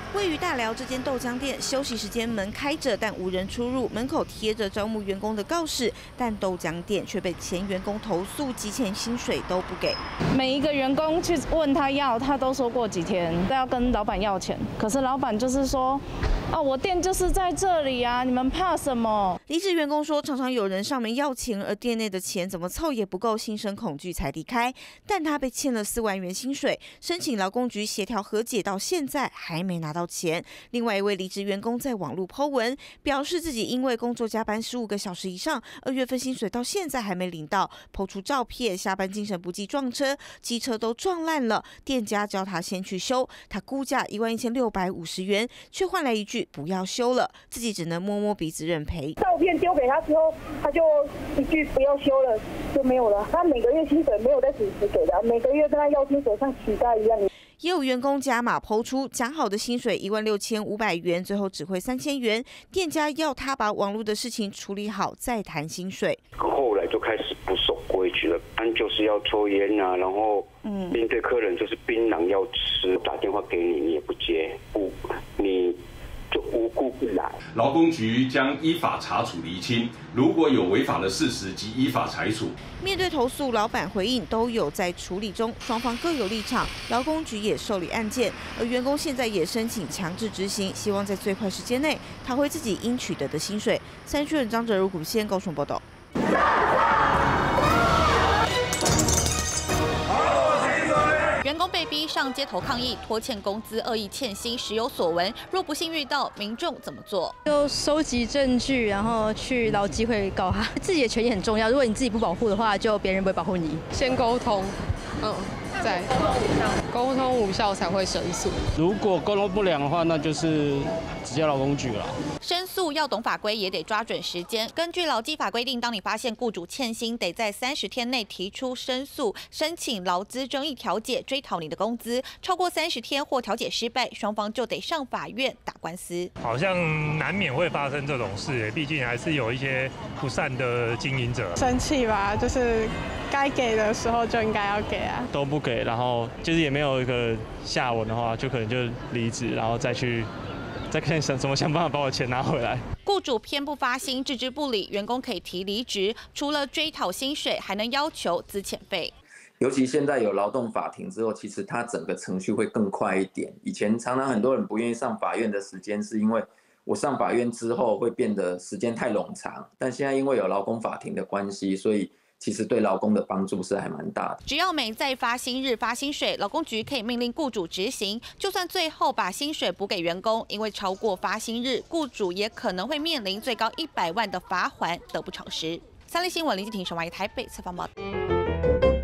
位于大寮这间豆浆店，休息时间门开着，但无人出入，门口贴着招募员工的告示，但豆浆店却被前员工投诉，积欠薪水都不给。 每一个员工去问他要，他都说过几天都要跟老板要钱，可是老板就是说，哦，我店就是在这里啊，你们怕什么？ 离职员工说，常常有人上门要钱，而店内的钱怎么凑也不够，心生恐惧才离开。但他被欠了4万元薪水，申请劳工局协调和解，到现在还没拿到钱。另外一位离职员工在网络 po 文，表示自己因为工作加班15个小时以上，2月份薪水到现在还没领到。po 出照片，下班精神不济撞车，机车都撞烂了，店家叫他先去修，他估价11650元，却换来一句不要修了，自己只能摸摸鼻子认赔。 照片丢给他之后，他就一句不要修了就没有了。他每个月薪水没有在准时给的，每个月跟他要薪水像乞丐一样。 也有员工加码抛出讲好的薪水16500元，最后只汇3000元，店家要他把网络的事情处理好再谈薪水。 后来就开始不守规矩了，就是要抽烟啊，然后面对客人就是槟榔要吃，打电话给你你也不接，你就无故不来。 劳工局将依法查处厘清，如果有违法的事实，即依法裁处。 面对投诉，老板回应都有在处理中，双方各有立场，劳工局也受理案件，而员工现在也申请强制执行，希望在最快时间内讨回自己应取得的薪水。3区人张哲如、古县高雄报道。 员工被逼上街头抗议，拖欠工资、恶意欠薪，时有所闻。若不幸遇到，民众怎么做？ 就收集证据，然后去劳基会告他。自己的权益很重要，如果你自己不保护的话，就别人不会保护你。 先沟通，再沟通无效才会申诉。 如果沟通不良的话，那就是直接劳工局了。 申诉要懂法规，也得抓准时间。根据劳基法规定，当你发现雇主欠薪，得在30天内提出申诉，申请劳资争议调解，追讨你的工资。超过30天或调解失败，双方就得上法院打官司。 好像难免会发生这种事，毕竟还是有一些不善的经营者。 生气吧，就是该给的时候就应该要给啊。 都不给，然后就是也没有一个下文的话，就可能就离职，然后再看怎么想办法把我钱拿回来。 雇主偏不发薪，置之不理，员工可以提离职，除了追讨薪水，还能要求资遣费。 尤其现在有劳动法庭之后，其实它整个程序会更快一点。以前常常很多人不愿意上法院的时间，是因为我上法院之后会变得时间太冗长，但现在因为有劳工法庭的关系，所以其实对劳工的帮助是还蛮大的。 只要每再发薪日发薪水，劳工局可以命令雇主执行。就算最后把薪水补给员工，因为超过发薪日，雇主也可能会面临最高100万的罚款，得不偿失。3立新闻林继廷、沈华仪台北采访报道。